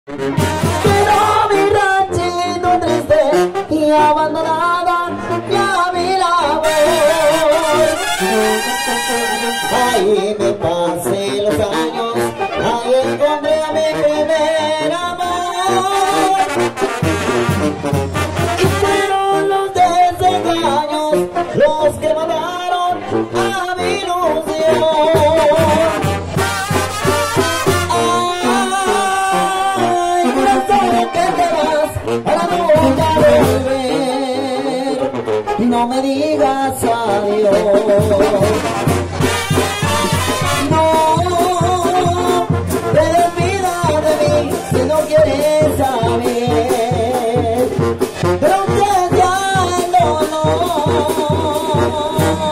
Pero mi ranchito triste y abandonada ya mi labor. Ahí me pasé los años, ahí encontré a mi primer amor. Y fueron los desengaños los que mataron a mi ilusión. Ay, corazón, que te vas para nunca volver. No me digas adiós. No, te olvidas de mí si no quieres saber. Pero que ya el dolor.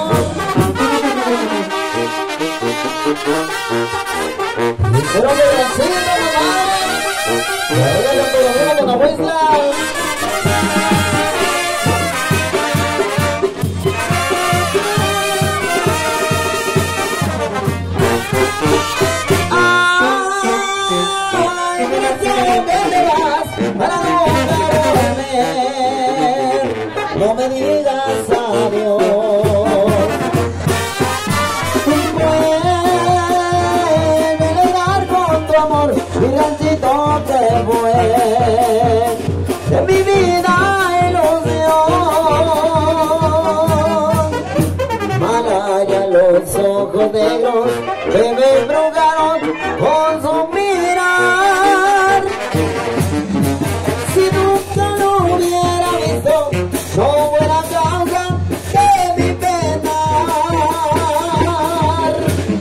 Pero que vencido mi madre, que ahora te lo digo con la huesla. No me digas adiós. Vuelve a dar con tu amor mi ranchito que fue de mi vida ilusión. Malaya los ojos negros que me embrujaron con su mirar. Si nunca lo hubiera visto, no fuera causa de mi penar.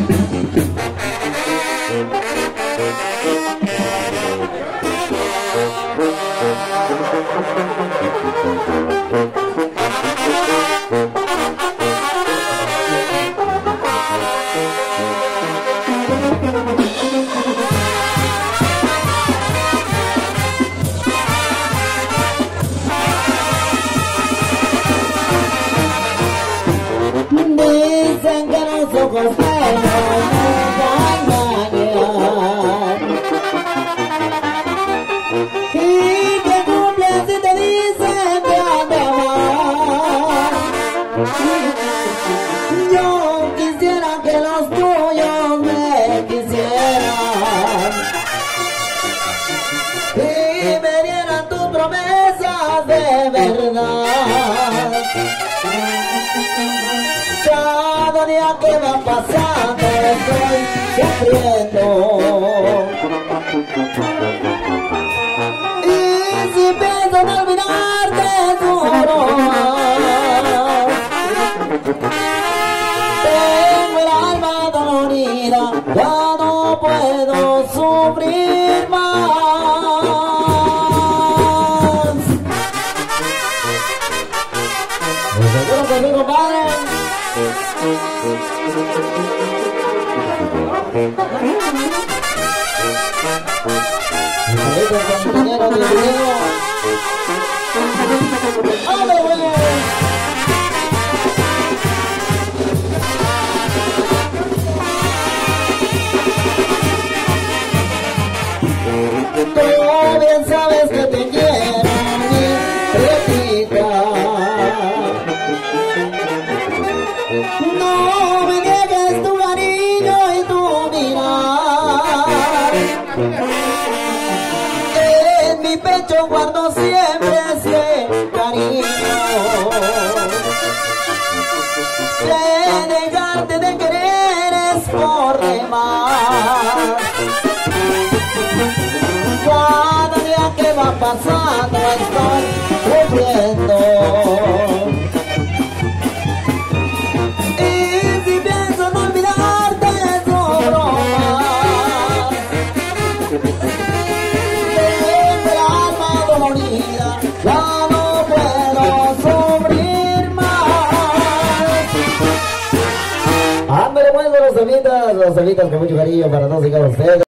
Dicen que los ojos negros nunca engañan y que cumplen si te dicen que han de amar. Yo quisiera que los tuyos me quisieran y me dieran tus promesas de verdad. Cada día que va pasando estoy sufriendo. Y si pienso en olvidarte sufro más. Tengo el alma dolorida, ya no puedo sufrir más. ¿Seguro conmigo, padre? Compañero de video. ¡Ándale, güey! Tú bien sabes que te quiero, mi prietita. No me dejes tu cariño y tu mirar. En mi pecho guardo siempre ese cariño. De dejarte de querer es por demás. Cada día que va pasando estoy sufriendo. Ya no puedo sufrir más. Ándale, pues, los semitas con mucho cariño para todos y cada ustedes.